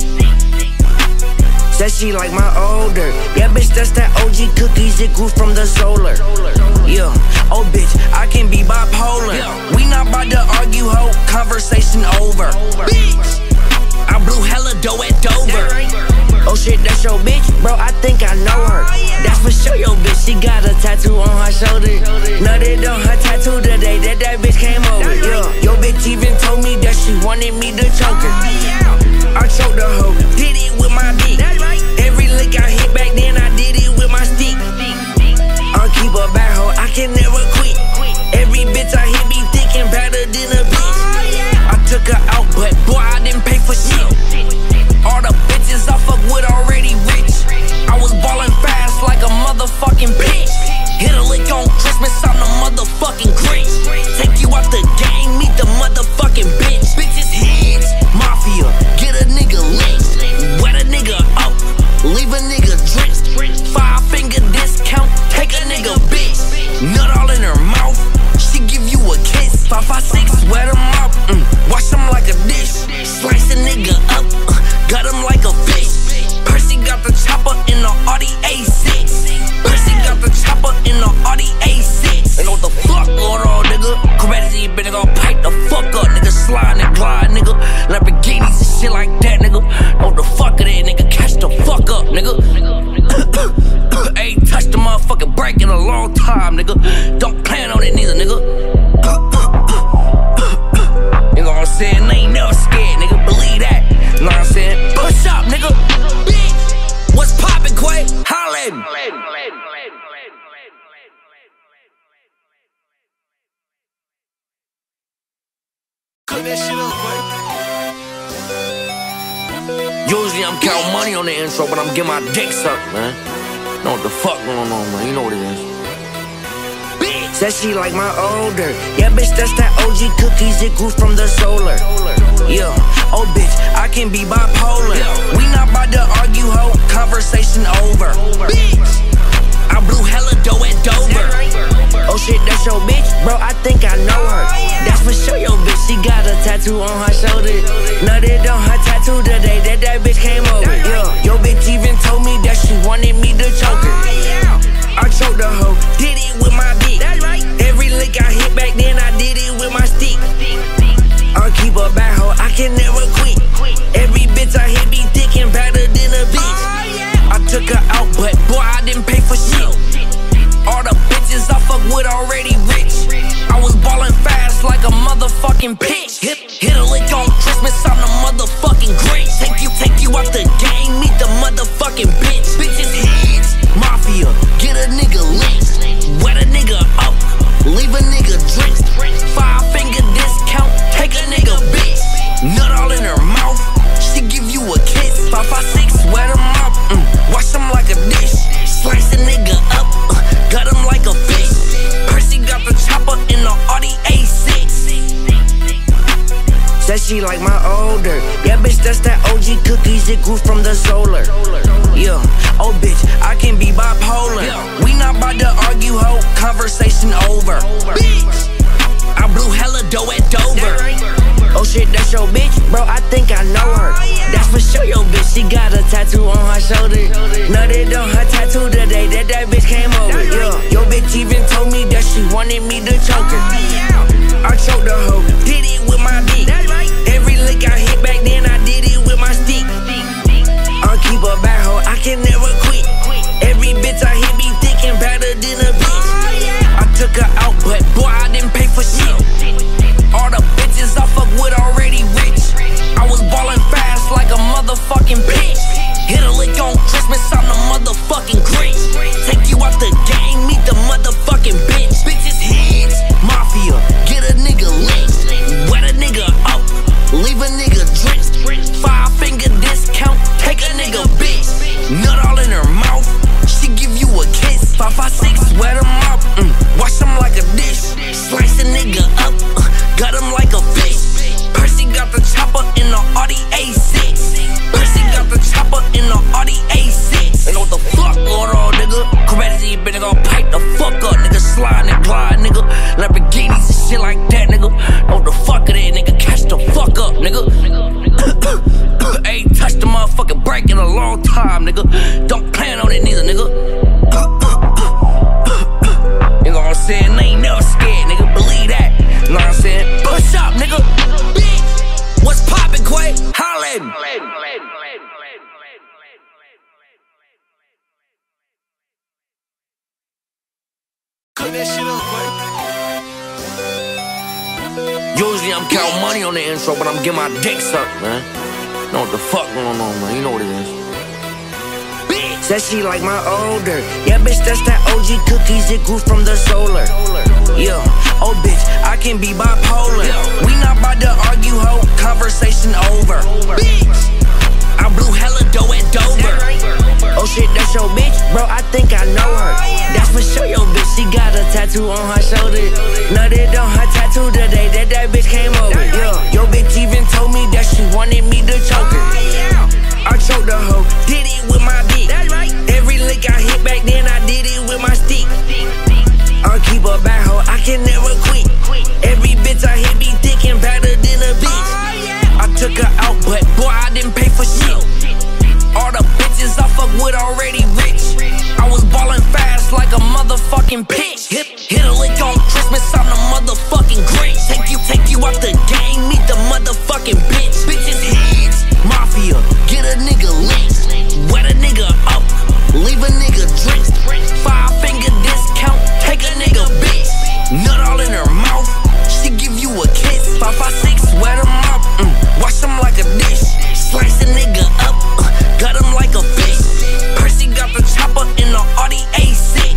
Said she like my older. Yeah, bitch, that's that OG cookies. It grew from the solar. Yeah, oh bitch, I can be bipolar. We not about to argue, ho. Conversation over. Bitch, I blew hella dough at Dover. Oh shit, that's your bitch, bro. I think I know her. That's for sure, your bitch. She got a tattoo on her shoulder. Nutted on her tattoo the day that bitch came over. Yeah, your bitch even told me that she wanted me to choke her. I choked the hoe, did it with my dick. Every lick I hit back then, I did it with my stick. I'll keep a bad hoe, I can never quit. Every bitch I hit be thick and better than a bitch. I took her out, but boy, I didn't pay for shit. All the bitches I fuck with already rich. I was ballin' fast like a motherfucking bitch. Hit a lick on Christmas, I'm the motherfucking Grinch. Take you out the game, meet the motherfucking bitch. Bitches heads, mafia, get a nigga lynched. Wet a nigga up, leave a nigga drenched. 5-finger discount, take a nigga bitch. Nut all in her mouth, she give you a kiss. 556, wet him up, wash him like a dish. Slice a nigga up, got him like a fish. Percy got the chopper in the Audi A6. Percy got the chopper in the Audi A6. And know what the fuck going on, nigga? Crazy bitch, nigga, pipe the fuck up, nigga. Slide and glide, nigga. Lamborghinis and shit like that, nigga. Know the fuck of that, nigga. Catch the fuck up, nigga. Ain't touched the motherfucking brake in a long time, nigga. Don't plan on it neither, nigga. You know what I'm saying? I ain't never scared, nigga. Believe that. You know what I'm saying? Push up, nigga. Bitch, what's poppin', Quay? Holla at me. Cook that shit up, boy. Usually I'm counting money on the intro, but I'm getting my dick sucked, man. Know what the fuck going on, man? You know what it is. Said she like my older. Yeah, bitch, that's that OG cookies. It grew from the solar. Yeah, oh bitch, I can be bipolar. We not about to argue, ho. Conversation over. Bitch, I blew hella dough at Dover. Oh shit, that's your bitch, bro. I think I know her. That's for sure, your bitch. She got a tattoo on her shoulder. Nutted on her tattoo the day that bitch came over. Yeah, your bitch even told me that she wanted me to choke her. I choked the hoe, did it with my dick. Every lick I hit back then, I did it with my stick. I'll keep a bad hoe, I can never quit. Every bitch I hit be thick and better than a bitch. I took her out, but boy, I didn't pay for shit. All the bitches I fuck with already rich. I was ballin' fast like a motherfucking pitch. Hit a lick on Christmas, I'm the motherfucking Grinch. Take you out the game, meet the motherfucking bitch. Bitches heads, mafia, get a nigga lynched. Wet a nigga up, leave a nigga drenched. 5-finger discount, take a nigga bitch. Nut all in her mouth, she give you a kiss. 556, wet him up, wash him like a dish. Slice a nigga up, got him like a fish. Percy got the chopper in the Audi A6. Said she like my older. Yeah, bitch, that's that OG cookies. It grew from the the solar. Yeah, oh bitch, I can be bipolar. We not about to argue, ho, conversation over. I blew hella dough at Dover. Oh shit, that's your bitch? Bro, I think I know her. That's for sure your bitch, she got a tattoo on her shoulder. Nutted on her tattoo the day that bitch came over. Yeah, your bitch even told me that she wanted me to choke her. I choked the hoe, did it with my dick. Every lick I hit back then, I did it with my stick. I'll keep a bad hoe, I can never quit. Every bitch I hit be thick and better than a bitch. I took her out, but boy, I didn't pay for shit. All the bitches I fuck with already rich. I was ballin' fast like a motherfucking bitch. Hit a lick on Christmas, I'm the motherfucking Grinch. Take you out the game, meet the motherfucking bitch. Bitches heads, mafia, get a nigga lynched. Wet a nigga up, leave a nigga drenched. 5-finger discount, take a nigga bitch. Nut all in her mouth, she give you a kiss. 556, wet him up, wash him like a dish. Slice a nigga up, got him like a fish. Percy got the chopper in the Audi A6. Percy got the chopper in the Audi A6. Ain't know what the fuck going on, nigga. Crazy bitch, gon' pipe the fuck up, nigga. Slide and glide, nigga. Lamborghinis and shit like that, nigga. Know what the fuck it is, nigga. Catch the fuck up, nigga. Ain't touched the motherfucking brake in a long time, nigga. Don't plan on it neither, nigga. You know what I'm saying? They ain't never scared, nigga. Believe that. You know what I'm saying? Push up, nigga. Bitch. What's poppin', Quay? Holla at me. Cook that shit up, Quay. Usually I'm counting money on the intro, but I'm getting my dick sucked, man. Know what the fuck going on, man? You know what it is. Said she like my older. Yeah, bitch, that's that OG cookies. It grew from the solar. Yeah, oh bitch, I can be bipolar. We not about to argue, ho, conversation over. I blew hella dough at Dover. Oh shit, that's your bitch? Bro, I think I know her. That's for sure your bitch, she got a tattoo on her shoulder. Nutted on her tattoo the day that bitch came over. Yeah, your bitch even told me that she wanted me to choke her. I choked the hoe, did it with my dick. Every lick I hit back then, I did it with my stick. I'll keep a bad hoe, I can never quit. Every bitch I hit be thick and better than a bitch. I took her out, but boy, I didn't pay for shit. All the bitches I fuck with already rich. I was ballin' fast like a motherfucking bitch. Hit a lick on Christmas, I'm the motherfucking Grinch. Take you out the game, meet the motherfucking bitch. Bitches heads, mafia, get a nigga lynched. Wet a nigga up, leave a nigga drenched. 5-finger discount, take a nigga bitch. Nut all in her mouth, she give you a kiss. 556, wet him up, wash him like a dish. Slice a nigga up, got him like a fish. Percy got the chopper in the Audi A6.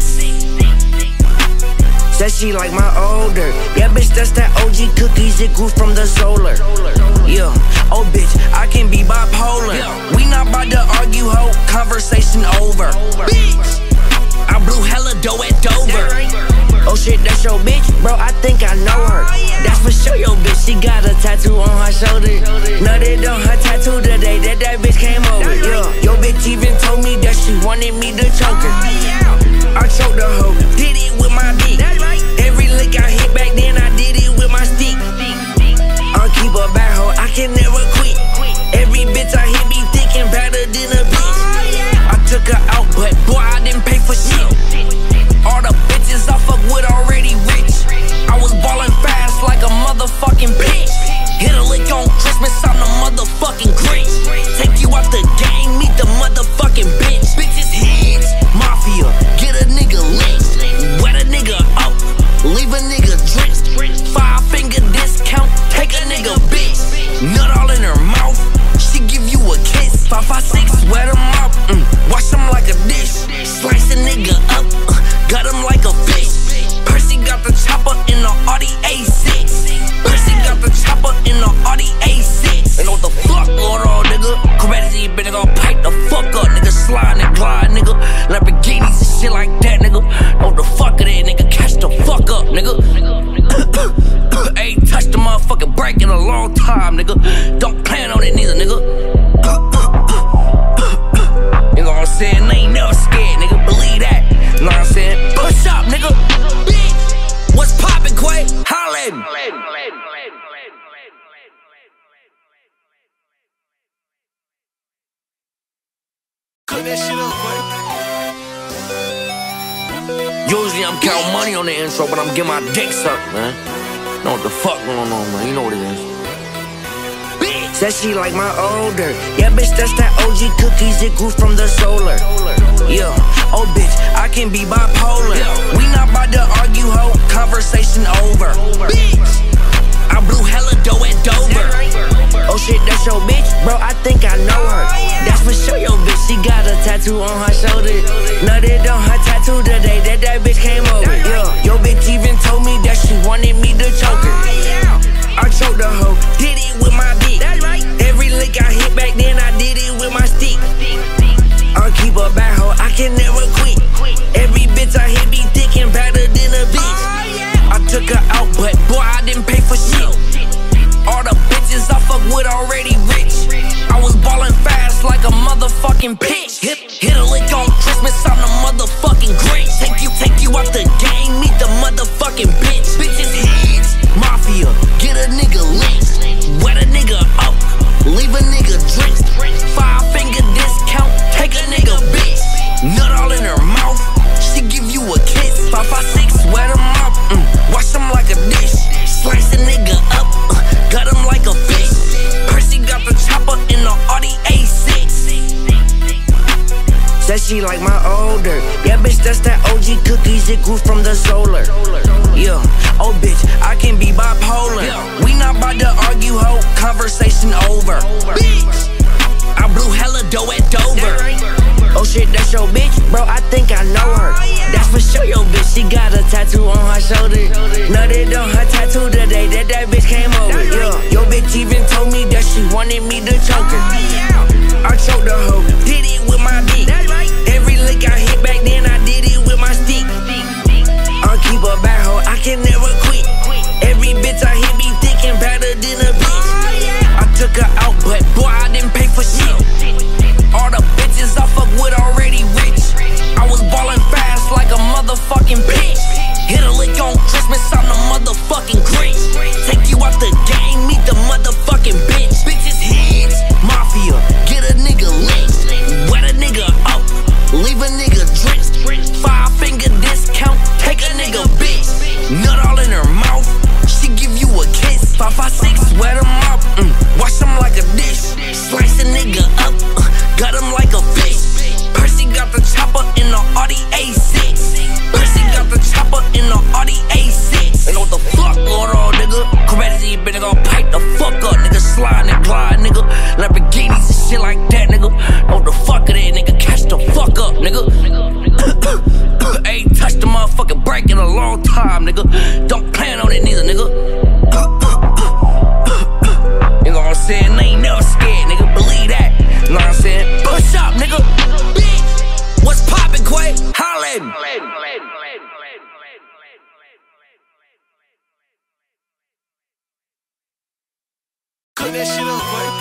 Said she like my older. Yeah, bitch, that's that OG cookies. It grew from the solar. Yeah, oh bitch, I can be bipolar. We not about to argue, ho, conversation over. I blew hella dough at Dover. Oh shit, that's your bitch? Bro, I think I know her. That's for sure your bitch, she got a tattoo on her shoulder. Nutted on her tattoo the day that bitch came over. Yeah, your bitch even told me that she wanted me to choke her. I choked the hoe, did it with my dick. Every lick I hit back then, I did it with my stick. I'll keep a bad hoe, I can never quit. Every bitch I hit be thick and better than a bitch. I took her out, but boy, I didn't pay for shit. All the bitches I fuck with already rich. I was ballin' fast like a motherfucking bitch. Hit a lick on Christmas, I'm the motherfucking Grinch. Take you out the game, meet the motherfucking bitch. Bitches heads, mafia, get a nigga lynched. Wet a nigga up, leave a nigga drenched. 5-finger discount, take a nigga bitch. Nut all in her mouth, she give you a kiss. 556, wet him up, wash him like a dish. Slice a nigga up, got him like a fish. Percy got the chopper in the Audi A6. Percy got the chopper in the Audi A6. Ain't know what the fuck going on, nigga. Crazy bitch, gon' pipe the fuck up, nigga. Slide and glide, nigga. Lamborghinis and shit like that, nigga. Know what the fuck it is, nigga. Catch the fuck up, nigga. Ain't touched the motherfucking brake in a long time, nigga. Don't plan on it neither, nigga. Cut that shit up, boy. Usually I'm counting money on the intro, but I'm getting my dick sucked, man. Know what the fuck going on, man? You know what it is. Said she like my older. Yeah, bitch, that's that OG cookies. It grew from the solar. Yeah, oh bitch, I can be bipolar. We not about to argue, ho. Conversation over. Bitch, I blew hella dough at Dover. Oh shit, that's your bitch, bro. I think I know her. That's for sure, your bitch. She got a tattoo on her shoulder. Nutted on her tattoo the day that bitch came over. Yeah, your bitch even told me that she wanted me to choke her. I choked the hoe, did it with my dick. Every lick I hit back then, I did it with my stick. I'll keep a bad hoe, I can never quit. Every bitch I hit be thick and better than a bitch. I took her out, but boy, I didn't pay for shit. All the bitches I fuck with already rich. I was ballin' fast like a motherfucking pitch. Hit a lick on Christmas, I'm the motherfucking Grinch. Take you out the game, meet the motherfucking bitch. Bitches heads, mafia, get a nigga lynched. Wet a nigga up, leave a nigga drenched. 5-finger discount, take a nigga bitch. Nut all in her mouth, she give you a kiss. 5, 5, 6, wet him up, wash him like a dish. Slice a nigga up, gut him like a fish. Percy got the chopper in the Audi A6. Said she like my older. Yeah, bitch, that's that OG cookies. It grew from the solar. Yeah, oh bitch, I can be bipolar. We not about to argue, ho. Conversation over. Bitch, I blew hella dough at Dover. Oh shit, that's your bitch, bro. I think I know her. That's for sure, your bitch. She got a tattoo on her shoulder. Nutted on her tattoo the day that bitch came over. Yeah, your bitch even told me that she wanted me to choke her. I choked the hoe, did it with my dick. Every lick I hit back then, I did it with my stick. I'll keep a bad hoe, I can never quit. Every bitch I hit be thick and better than a bitch. I took her out, but boy, I didn't pay for shit. All the bitches I fuck with already rich. I was ballin' fast like a motherfucking bitch. Hit a lick on Christmas, I'm the motherfucking Grinch. Take you out the game, meet the motherfucking bitch. Bitches heads, mafia, get a nigga lynched. Wet a nigga up, leave a nigga drenched. 5-finger discount, take a nigga bitch. Nut all in her mouth, she give you a kiss. 5, 5, 6, wet him up, wash him like a dish. Slice a nigga up, gut him like a fish. Percy got the chopper in the Audi A6. Percy got the chopper in the Audi A6. Ain't know what the fuck going on, nigga. Crazy bitch, nigga, pipe the fuck up, nigga. Slide and glide, nigga. Lamborghinis and shit like that, nigga. Know what the fuck it is, nigga. Catch the fuck up, nigga. Ain't touched the motherfucking brake in a long time, nigga. Don't plan on it neither, nigga. You know what I'm saying? They ain't never scared, nigga. Believe that. You know what I'm saying? Push up, nigga. Bitch, what's poppin', Quay? Holla at me. Cut that shit up, boy.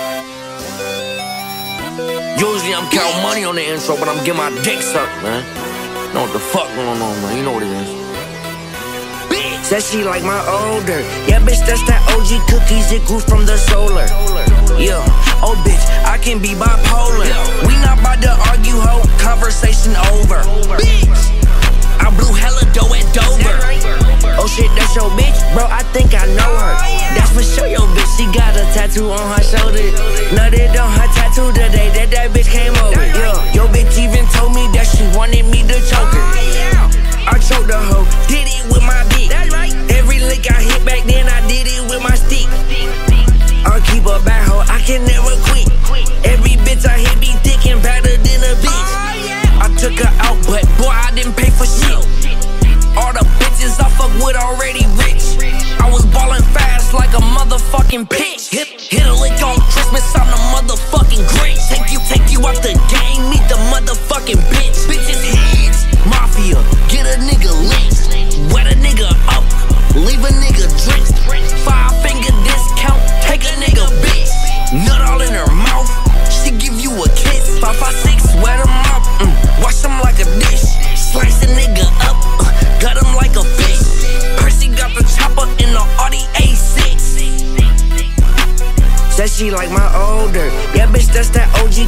Usually I'm counting money on the intro, but I'm getting my dick sucked, man. Know what the fuck going on, man? You know what it is. Said she like my older. Yeah, bitch, that's that OG cookies. It grew from the solar. Yeah, oh bitch, I can be bipolar. We not about to argue, ho. Conversation over. Bitch, I blew hella dough at Dover. Oh shit, that's your bitch, bro. I think I know her. That's for sure, your bitch. She got a tattoo on her shoulder. Nutted on her tattoo the day that bitch came over. Yeah, your bitch even told me that she wanted me to choke her. I choked the hoe, did it with my dick. Every lick I hit back then, I did it with my stick. I'll keep a bad hoe, I can never quit. Every bitch I hit be thick and better than a bitch. I took her out, but boy, I didn't pay for shit. All the bitches I fuck with already rich. I was ballin' fast like a motherfucking pitch. Hit a lick on Christmas, I'm the motherfucking Grinch. Take you out the game, meet the motherfucking bitch. Bitches heads, mafia, get a nigga lynched. Wet a nigga up, leave a nigga drenched. 5-finger discount, take a nigga bitch. Nut all in her mouth, she give you a kiss. 5, 5, 6, wet him up, wash him like a dish. Slice a nigga up, gut him like a fish. Percy got the chopper in the Audi A6. Said she like my older. Yeah, bitch, that's that OG cookies.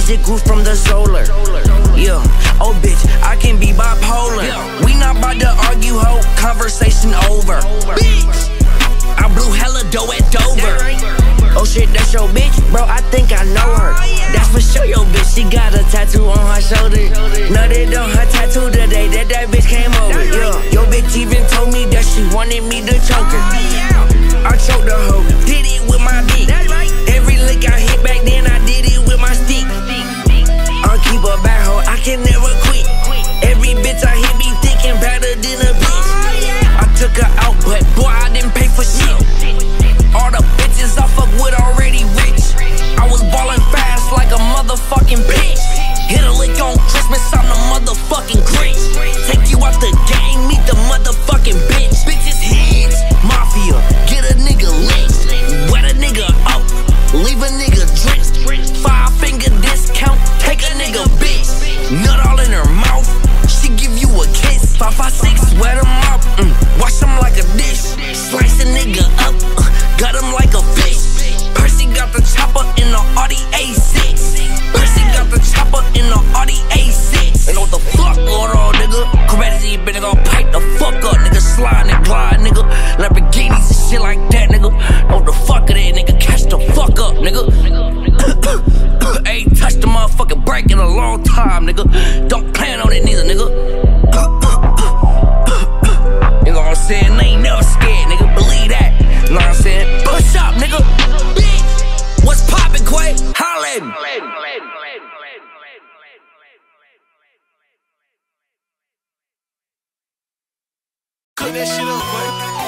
cookies, it grew from the solar. Yeah, oh bitch, I can be bipolar. We not about to argue, ho, conversation over. Bitch, I blew hella dough at Dover. Oh shit, that's your bitch? Bro, I think I know her. That's for sure your bitch, she got a tattoo on her shoulder. No, they don't, her tattoo the day that bitch came over. Yeah, your bitch even told me that she wanted me to choke her. I choked the hoe, did it with my dick. Every lick I hit back then, I did it with my stick. I'll keep a bad hoe, I can never quit. Every bitch I hit be thick and better than a bitch. I took her out, but boy, I didn't pay for shit. All the bitches I fuck with already rich. I was ballin' fast like a motherfucking bitch. Hit a lick on Christmas, I'm the motherfucking Grinch. Take you out the game, meet the motherfucking bitch. Bitches heads, mafia, get a nigga lit. Wet a nigga up, leave a nigga drenched. 5-finger discount, take a nigga bitch. Nut all in her mouth, she give you a kiss. 5, 5, 6, wet him up, wash him like a dish. Slice a nigga up, got him like a fish. Percy got the chopper in the Audi A6. Percy got the chopper in the Audi A6. Ain't know what the fuck going on, nigga. Commodity been gon' pipe the fuck up, nigga. Slide and glide, nigga. Lamborghinis and shit like that, nigga. Know what the fuck it is, nigga. Catch the fuck up, nigga. Ain't touched the motherfucking brake in a long time, nigga. Don't plan on it neither, nigga. You know what I'm saying? They ain't never scared, nigga. Believe that. You know what I'm saying? Push up, nigga. Bitch, what's poppin', Quay? Holla at me. Cook that shit up, Quay.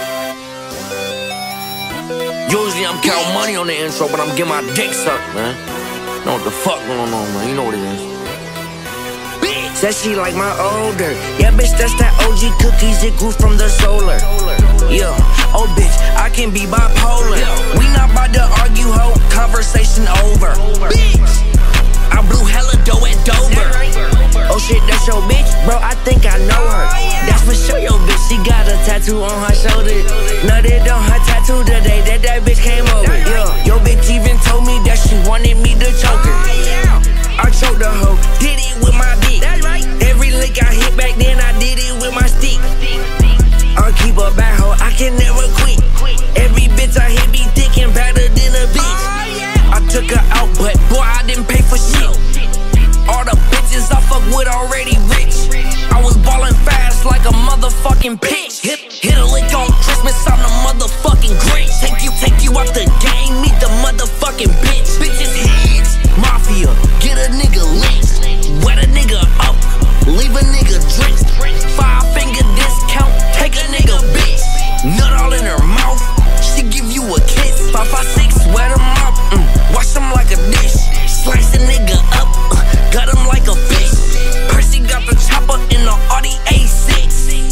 Usually I'm counting money on the intro, but I'm getting my dick sucked, man. Know what the fuck going on, man? You know what it is. Said she like my older. Yeah, bitch, that's that OG cookies, it grew from the solar. Yeah, oh bitch, I can be bipolar. We not about to argue, ho, conversation over. Bitch, I blew hella dough at Dover. Oh shit, that's your bitch? Bro, I think I know her. That's for sure your bitch, she got a tattoo on her shoulder. No, they don't, her tattoo the day that bitch came over. Yeah, your bitch even told me that she wanted me to choke her. I choked the hoe, did it with my dick. Every lick I hit back then, I did it with my stick. I'll keep a bad hoe, I can never quit. Every bitch I hit be thick and better than a bitch. I took her out, but boy, I didn't pay for shit. All the bitches I fuck with already rich. I was ballin' fast like a motherfucking bitch. Hit a lick on Christmas, I'm the motherfucking Grinch. Take you out the game, meet the motherfucking bitch. Bitches heads, mafia, get a nigga lit. Wet a nigga up, leave a nigga drenched. 5-finger discount, take a nigga bitch. Nut all in her mouth, she give you a kiss. 5, 5, 6, wet him up, wash him like a dish. Slice a nigga up, got him like a fish. Percy got the chopper in the Audi A6.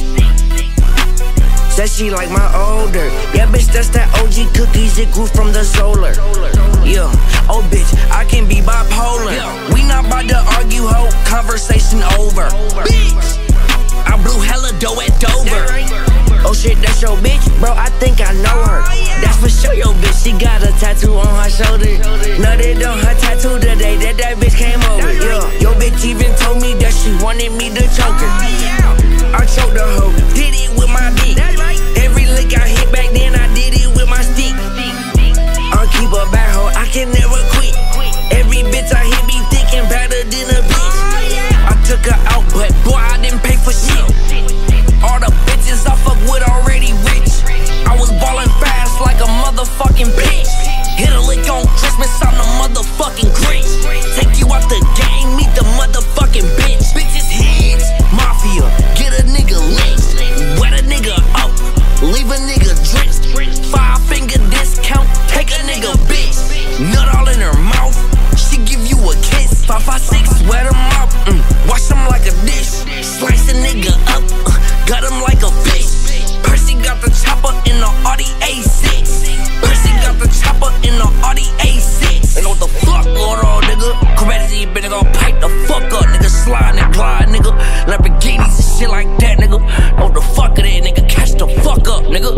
Said she like my older. Yeah, bitch, that's that OG cookies, it grew from the solar. Yeah, oh bitch, I can be bipolar. We not about to argue, ho, conversation over. Bitch, I blew hella dough at Dover. Oh shit, that's your bitch? Bro, I think I know her. That's for sure your bitch, she got a tattoo on her shoulder. No, they don't, her tattoo the day that bitch came over. Yeah, your bitch even told me that she wanted me to choke her. I choked the hoe, did it with my dick. Every lick I hit back then, I did it with my stick. I'll keep a bad hoe, I can never quit. Every bitch I hit be thick and better than a bitch. I took her out, but boy, I didn't pay for shit. All the bitches I fuck with already rich. I was ballin' fast like a motherfucking bitch. Hit a lick on Christmas, I'm the motherfucking Grinch. Take you out the game, meet the motherfucking bitch. Bitches heads, mafia, get a nigga lit. Wet a nigga up, leave a nigga drenched. 5-finger discount, take a nigga bitch. Nut all in her mouth, she give you a kiss. 5, 5, 6, wet him up, wash him like a dish. Slice a nigga up, got him like a fish. Percy got the chopper in the Audi A6. Percy got the chopper in the Audi A6. Ain't know what the fuck going on, nigga. Commodity been gon' pipe the fuck up, nigga. Slide and glide, nigga. Lamborghinis and shit like that, nigga. Know what the fuck it is, nigga. Catch the fuck up, nigga.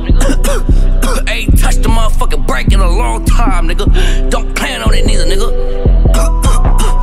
Ain't touched the motherfucking brake in a long time, nigga. Don't plan on it neither, nigga.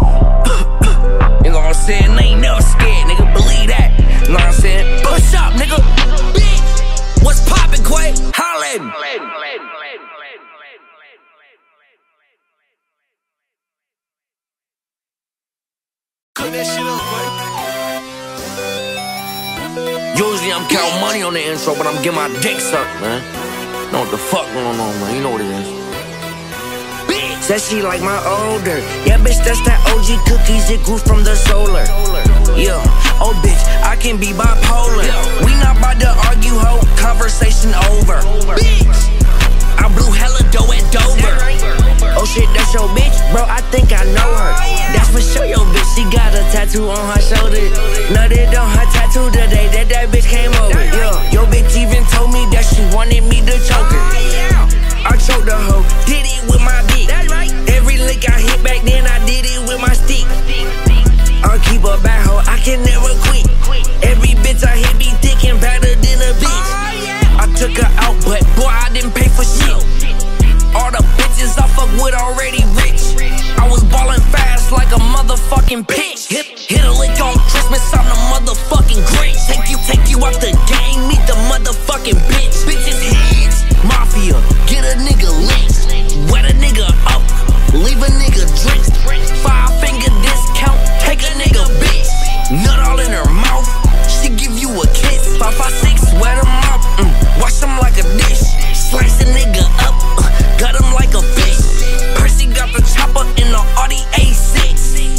Usually I'm counting money on the intro, but I'm getting my dick sucked, man. Know what the fuck going on, man? You know what it is. Said she like my older. Yeah, bitch, that's that OG cookies. It grew from the solar. Yeah, oh bitch, I can be bipolar. We not about to argue, ho. Conversation over. I blew hella dough at Dover. Oh shit, that's your bitch, bro. I think I know her. That's for sure, your bitch. She got a tattoo on her shoulder. Nutted on her tattoo the day that bitch came over. Yeah, your bitch even told me that she wanted me to choke her. I choked the hoe, did it with my dick. Every lick I hit back then, I did it with my stick. I'll keep a bad hoe, I can never quit. Every bitch I hit be thick and better than a bitch. I took her out, but boy, I didn't pay for shit. All the bitches I fuck with already rich. I was ballin' fast like a motherfucking bitch. Hit a lick on Christmas, I'm the motherfucking Grinch. Take you out the game, meet the motherfucking bitch. Bitches heads, mafia, get a nigga lynched. Wet a nigga up, leave a nigga drenched. 5-finger discount, take a nigga bitch. Nut all in her mouth, she give you a kiss. 556, wet him up, wash him like a dish. Slice a nigga up, got him like a fish. Percy got the chopper in the Audi A6.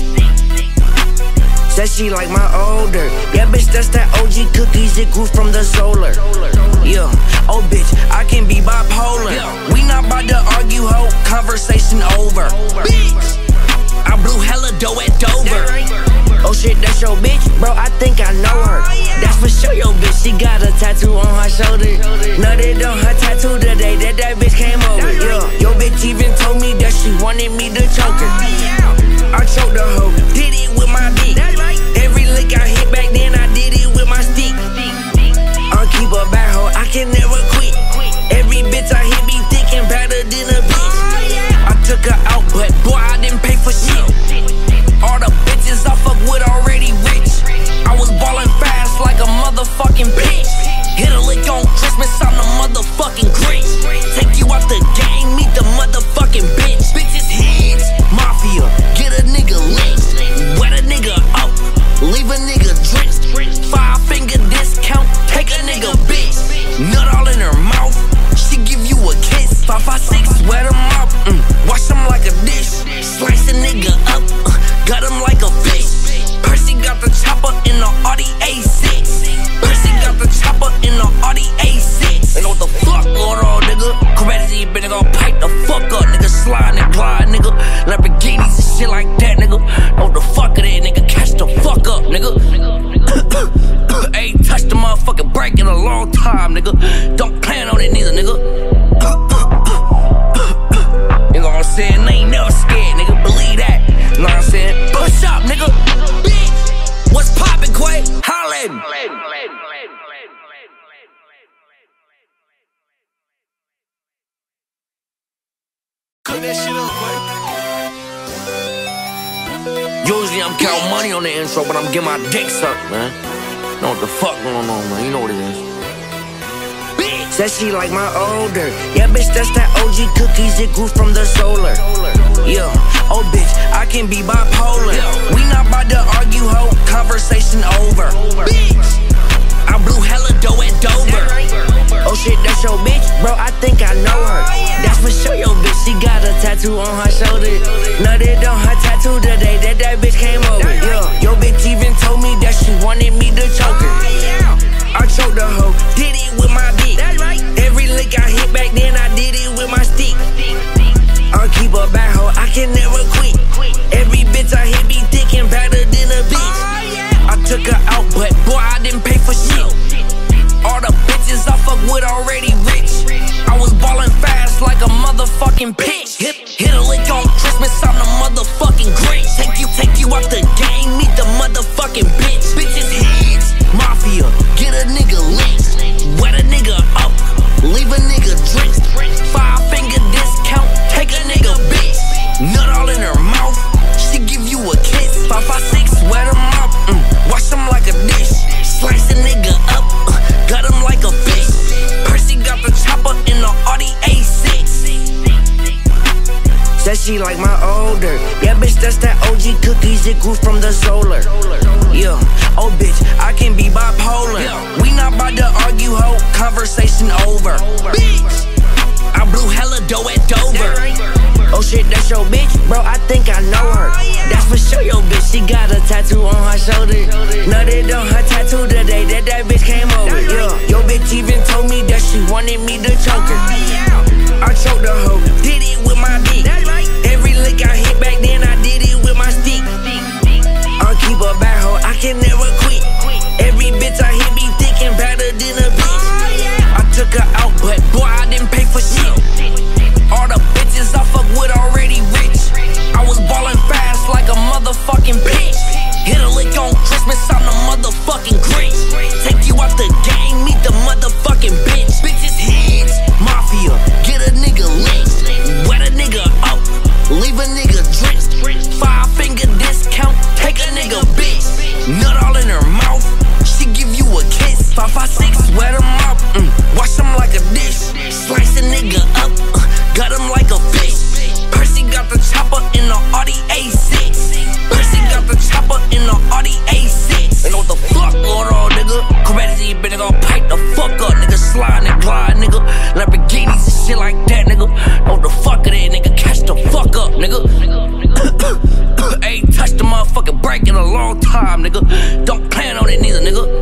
Said she like my older. Yeah, bitch, that's that OG cookies. It grew from the solar. Yeah, oh bitch, I can be bipolar. We not about to argue, ho. Conversation over. I blew hella dough at Dover. Oh shit, that's your bitch, bro. I think I know her. That's for sure, your bitch. She got a tattoo on her shoulder. Nutted on her tattoo the day that bitch came over. Yeah, your bitch even told me that she wanted me to choke her. I choked the hoe, did it with my dick. Every lick I hit back then, I did it with my stick. I'll keep a bad hoe, I can never quit. Every bitch I hit be thick and better than a bitch. I took her out, but boy, I didn't pay for shit. All the bitches I fuck with already rich. I was ballin' fast like a motherfucking bitch. Hit a lick on Christmas, I'm the motherfucking Grinch. Take you out the game, meet the motherfucking bitch. Bitches heads, mafia, get a nigga lynched. Wet a nigga up, leave a nigga drenched. 5-finger discount, take a nigga bitch. Nut all in her mouth, she give you a kiss. 556, wet him up, wash him like a dish. Slice a nigga up, got him like a fish. Percy got the chopper in the Audi A6. Percy got the chopper in the Audi A6. They know what the fuck going on, nigga. Commanders, you better gon' pipe the fuck up, nigga. Slide and glide, nigga. Lamborghinis and shit like that, nigga. Know what the fuck it is, nigga. Catch the fuck up, nigga. Ain't touched the motherfucking brake in a long time, nigga. Don't plan on it neither, nigga. You know what I'm saying? I ain't never scared, nigga. Believe that. You know what I'm saying? Push up, nigga. Bitch. What's poppin', Quay? Holla at me. Cook that shit up, Quay. Usually I'm counting money on the intro, but I'm getting my dick sucked, man. Know what the fuck going on, man? You know what it is. Said she like my older. Yeah, bitch, that's that OG cookies. It grew from the solar. Yeah, oh bitch, I can be bipolar. We not about to argue, ho. Conversation over. I blew hella dough at Dover. Oh shit, that's your bitch, bro. I think I know her. That's for sure, your bitch. She got a tattoo on her shoulder. Nutted on her tattoo the day that bitch came over. Yeah, your bitch even told me that she wanted me to choke her. I choked the hoe, did it with my dick. Every lick I hit back then, I did it with my stick. I'll keep a bad hoe, I can never quit. Every bitch I hit be thick and better than a bitch. I took her out, but boy, I didn't pay for shit. All the bitches I fuck with already rich. I was ballin' fast like a motherfucking bitch. Hit a lick on Christmas, I'm the motherfucking Grinch. Take you out the game, meet the motherfucking bitch. Bitches heads, mafia, get a nigga lynched. Wet a nigga up, leave a nigga drenched. 5-finger discount, take a nigga bitch. Nut all in her mouth, she give you a kiss. 556, wet him up, wash him like a dish. Slice a nigga up, got him like a fish. Percy got the chopper in the Audi A6. Said she like my older. Yeah, bitch, that's that OG cookies. cookies, it grew from the solar. Yeah, oh bitch, I can be bipolar. We not about to argue, ho, conversation over. Bitch, I blew hella dough at Dover. Oh shit, that's your bitch? Bro, I think I know her. That's for sure your bitch, she got a tattoo on her shoulder. Nutted on her tattoo the day that bitch came over. Yeah, your bitch even told me that she wanted me to choke her. I choked the hoe, did it with my dick. Every lick I hit back then, I did it with my stick. I'll keep a bad hoe, I can never quit. Every bitch I hit be thick and better than a bitch. I took her out, but boy, I didn't pay for shit. All the bitches I fuck with already rich. I was ballin' fast like a motherfucking bitch. Hit a lick on Christmas, I'm the motherfucking Grinch. Take you out the game, meet the motherfucking bitch. Bitches heads, mafia, get a nigga lynched. Wet a nigga up, leave a nigga drenched. 5-finger discount, take a nigga bitch. Nut all in her mouth, she give you a kiss. 556, wet him up, wash him like a dish. Slice a nigga up, gut him like a fish. Percy got the chopper in the Audi A6. Percy got the chopper in the Audi A6. Ain't know what the fuck going on, nigga. Crazy bitch, gon' pipe the fuck up, nigga. Slide and glide, nigga. Lamborghinis and shit like that, nigga. Know what the fuck it is, nigga. Catch the fuck up, nigga. Ain't touched the motherfucking brake in a long time, nigga. Don't plan on it neither, nigga.